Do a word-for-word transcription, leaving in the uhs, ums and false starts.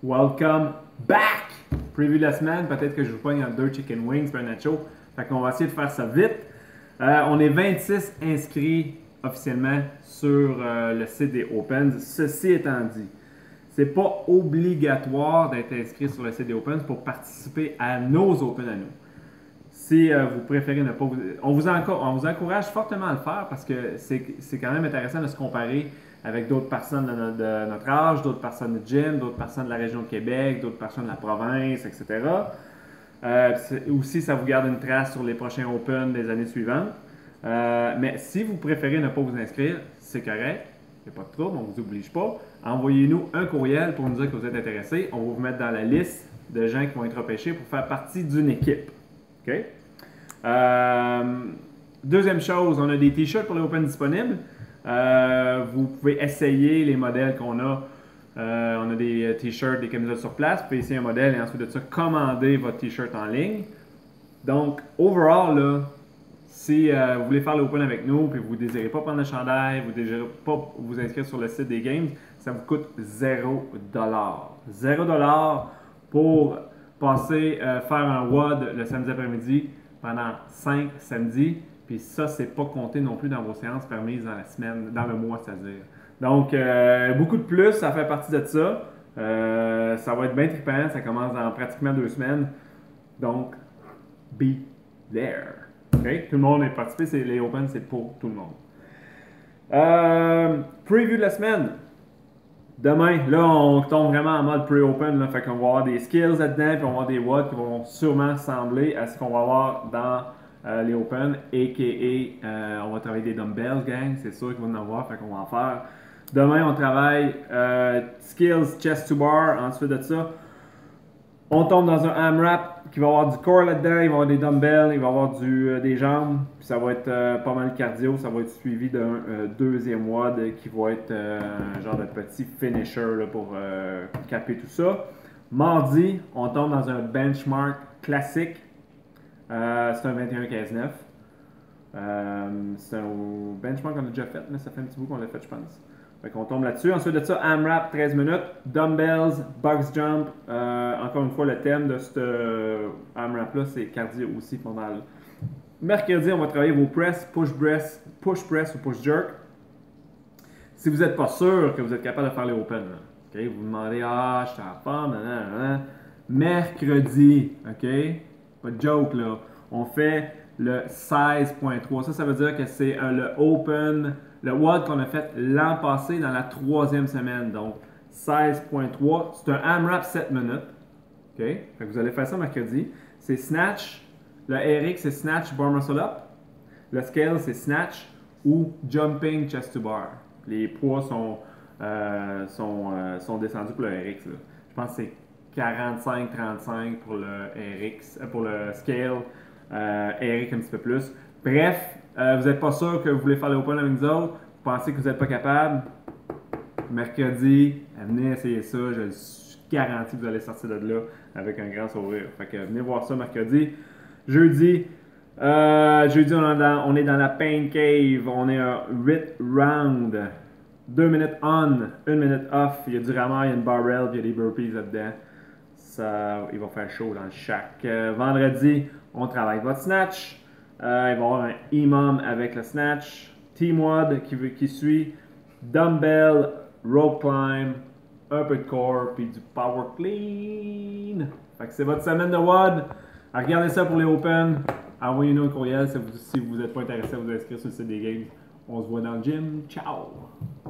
Welcome back! Preview de la semaine, peut-être que je vous pogne en deux chicken wings et un nacho. Fait qu'on va essayer de faire ça vite. Euh, on est vingt-six inscrits officiellement sur euh, le site des Opens. Ceci étant dit, c'est pas obligatoire d'être inscrit sur le site des Opens pour participer à nos Opens à nous. Si euh, vous préférez ne pas vous... On vous, on vous encourage fortement à le faire parce que c'est quand même intéressant de se comparer avec d'autres personnes de notre, de notre âge, d'autres personnes de gym, d'autres personnes de la région de Québec, d'autres personnes de la province, et cetera. Euh, aussi, ça vous garde une trace sur les prochains Open des années suivantes. Euh, mais si vous préférez ne pas vous inscrire, c'est correct. Il n'y a pas de trouble, on ne vous oblige pas. Envoyez-nous un courriel pour nous dire que vous êtes intéressé. On va vous mettre dans la liste de gens qui vont être repêchés pour faire partie d'une équipe. OK? Euh, deuxième chose, on a des t-shirts pour les Open disponibles. Euh, vous pouvez essayer les modèles qu'on a. Euh, on a des t-shirts, des camisoles sur place. Vous pouvez essayer un modèle et ensuite de ça, commander votre t-shirt en ligne. Donc, overall, là, si euh, vous voulez faire l'Open avec nous et vous ne désirez pas prendre le chandail, vous ne désirez pas vous inscrire sur le site des games, ça vous coûte zéro dollar. zéro dollar pour passer, euh, faire un W O D le samedi après-midi pendant cinq samedis. Puis ça, c'est pas compté non plus dans vos séances permises dans la semaine, dans le mois, c'est-à-dire. Donc, euh, beaucoup de plus, ça fait partie de ça. Euh, ça va être bien trippant, ça commence dans pratiquement deux semaines. Donc, be there. Okay? Tout le monde est participé, les Open, c'est pour tout le monde. Euh, preview de la semaine. Demain, là, on tombe vraiment en mode pre-open. Là, fait qu'on va avoir des skills là-dedans, puis on va avoir des W O D qui vont sûrement ressembler à ce qu'on va avoir dans euh, les Open, a k a. Euh, on va travailler des dumbbells, gang. C'est sûr qu'il va en avoir, fait qu'on va en faire. Demain, on travaille euh, skills chest to bar. Ensuite de ça, on tombe dans un AMRAP qui va avoir du core là-dedans, il va avoir des dumbbells, il va avoir du, euh, des jambes, puis ça va être euh, pas mal cardio, ça va être suivi d'un euh, deuxième W O D qui va être euh, un genre de petit finisher là, pour euh, caper tout ça. Mardi, on tombe dans un benchmark classique, euh, c'est un vingt et un quinze neuf. Euh, c'est un benchmark qu'on a déjà fait, mais ça fait un petit bout qu'on l'a fait, je pense. Fait qu'on tombe là-dessus. Ensuite de ça, AMRAP, treize minutes. Dumbbells, box jump. Euh, encore une fois, le thème de ce euh, AMRAP-là, c'est cardio aussi pas mal. Mercredi, on va travailler vos press, push press, push press ou push jerk. Si vous n'êtes pas sûr que vous êtes capable de faire les open, là, okay? Vous vous demandez, ah, je suis en forme, nan, nan, nan. Mercredi, ok? Pas de joke là. On fait le seize point trois. Ça, ça veut dire que c'est le open, le W O D qu'on a fait l'an passé dans la troisième semaine. Donc, seize point trois. C'est un AMRAP sept minutes. OK? Fait que vous allez faire ça mercredi. C'est snatch. Le R X, c'est snatch bar muscle up. Le scale, c'est snatch ou jumping chest to bar. Les poids sont, euh, sont, euh, sont descendus pour le R X. Là. Je pense que c'est quarante-cinq trente-cinq pour le R X, euh, pour le scale. Euh, Eric un petit peu plus. Bref, euh, vous n'êtes pas sûr que vous voulez faire le open avec nous autres, vous pensez que vous n'êtes pas capable, mercredi, venez essayer ça, je suis garanti que vous allez sortir de là avec un grand sourire. Fait que venez voir ça mercredi. Jeudi, euh, jeudi on est, dans, on est dans la Pain Cave, on est un huit round, deux minutes on, une minute off, il y a du rameur, il y a une barrel, puis il y a des burpees là-dedans. Ça, il va faire chaud dans le shack. Euh, vendredi, on travaille votre snatch. Euh, il va y avoir un imam avec le snatch. Team W O D qui, qui suit. Dumbbell, rope climb, un peu de core, puis du power clean. Fait que c'est votre semaine de W O D. Regardez ça pour les Open. Envoyez-nous un courriel si vous n'êtes si vous pas intéressé à vous inscrire sur le site des games. On se voit dans le gym. Ciao!